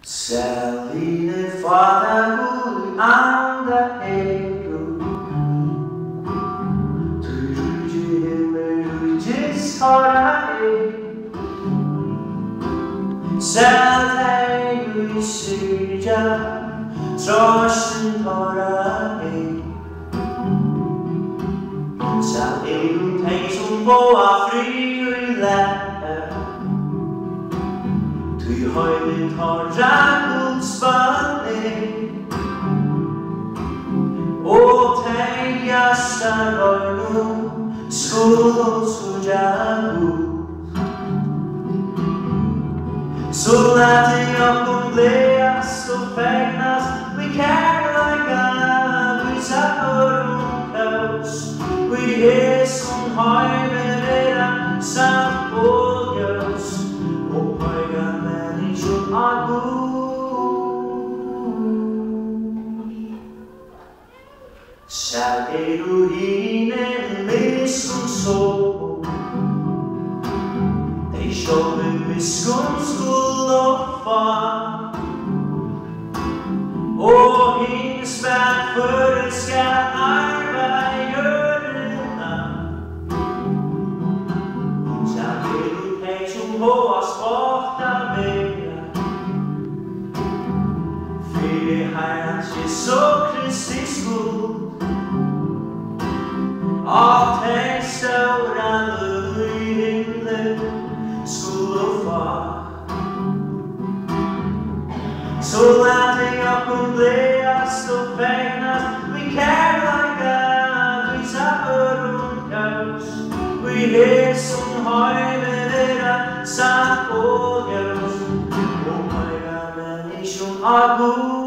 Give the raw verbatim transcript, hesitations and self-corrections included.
Særlige fátøku anda ego Duyucu himmelucis horai Særlige syrja Troshen horai Særlige tænk som boa fri og lær Tui højden har Guds vandring Og tænk hjertar øjne Skuld suja Gud Så lad det okkom blæst og fægnas Vi kærleika Vi sager kaos Vi er som højden vera samt bådgjøs Og højga mennesken er Gud Selv er du hine miskunn så De sjåve miskunn skuld og far Og hine svært før skal arbeid gjørende Selv er du pæk som håa sporta vera Fyre Herrens Jesu Kristi skuld Og tænk ståra løv i himlen skuld og far Så lad det okkom blæst og fægnas Vi kærleika Vi sager kaos Vi er som højden vera samt bådgjøs Og højga mennesken er Gud